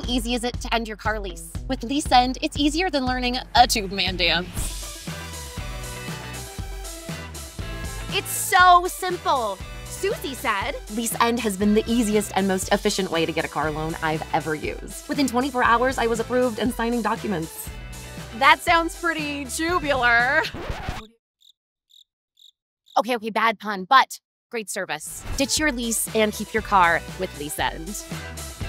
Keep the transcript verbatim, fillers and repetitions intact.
How easy is it to end your car lease? With Lease End, it's easier than learning a tube man dance. It's so simple. Susie said. Lease End has been the easiest and most efficient way to get a car loan I've ever used. Within twenty-four hours, I was approved and signing documents. That sounds pretty tubular. Okay, okay, bad pun, but great service. Ditch your lease and keep your car with Lease End.